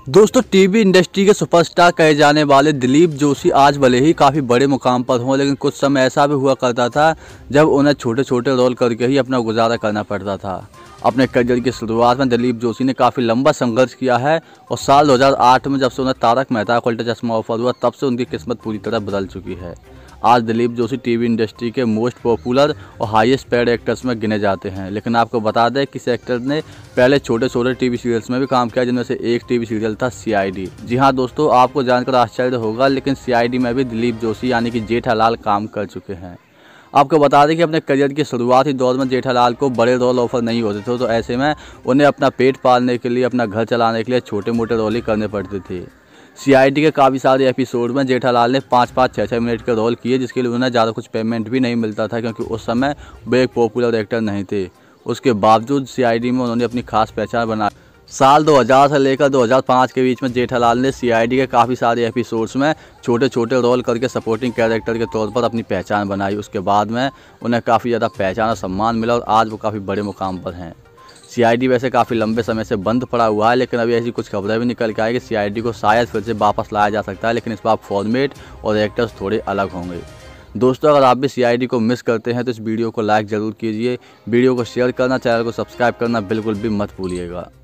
दोस्तों, TV industry के superstar कहे जाने वाले दिलीप जोशी आज भले ही काफ़ी बड़े मुकाम पर हों, लेकिन कुछ समय ऐसा भी हुआ करता था जब उन्हें छोटे छोटे रोल करके ही अपना गुजारा करना पड़ता था। अपने करियर की शुरुआत में दिलीप जोशी ने काफ़ी लंबा संघर्ष किया है और साल 2008 में जब से उन्हें तारक मेहता का उल्टा चश्मा ऑफर हुआ, तब से उनकी किस्मत पूरी तरह बदल चुकी है। आज दिलीप जोशी टीवी इंडस्ट्री के मोस्ट पॉपुलर और हाईएस्ट पेड एक्टर्स में गिने जाते हैं। लेकिन आपको बता दें कि इस एक्टर ने पहले छोटे छोटे टीवी सीरियल्स में भी काम किया, जिनमें से एक टीवी सीरियल था सीआईडी। जी हाँ दोस्तों, आपको जानकर आश्चर्य होगा, लेकिन सीआईडी में भी दिलीप जोशी यानी कि जेठालाल काम कर चुके हैं। आपको बता दें कि अपने करियर की शुरुआती दौर में जेठालाल को बड़े रोल ऑफर नहीं होते थे, तो ऐसे में उन्हें अपना पेट पालने के लिए, अपना घर चलाने के लिए छोटे मोटे रोल ही करने पड़ते थे। सीआईडी के काफ़ी सारे एपिसोड में जेठालाल ने 5-5, 6-6 मिनट के रोल किए, जिसके लिए उन्हें ज़्यादा कुछ पेमेंट भी नहीं मिलता था, क्योंकि उस समय वे एक पॉपुलर एक्टर नहीं थे। उसके बावजूद सीआईडी में उन्होंने अपनी खास पहचान बनाई। साल 2000 से लेकर 2005 के बीच में जेठालाल ने सीआईडी के काफ़ी सारे एपिसोड्स में छोटे छोटे रोल करके सपोर्टिंग कैरेक्टर के तौर पर अपनी पहचान बनाई। उसके बाद में उन्हें काफ़ी ज़्यादा पहचान और सम्मान मिला और आज वो काफ़ी बड़े मुकाम पर हैं। सीआईडी वैसे काफ़ी लंबे समय से बंद पड़ा हुआ है, लेकिन अभी ऐसी कुछ खबरें भी निकल के आई कि सीआईडी को शायद फिर से वापस लाया जा सकता है, लेकिन इस बार फॉर्मेट और एक्टर्स थोड़े अलग होंगे। दोस्तों, अगर आप भी सीआईडी को मिस करते हैं तो इस वीडियो को लाइक ज़रूर कीजिए, वीडियो को शेयर करना, चैनल को सब्सक्राइब करना बिल्कुल भी मत भूलिएगा।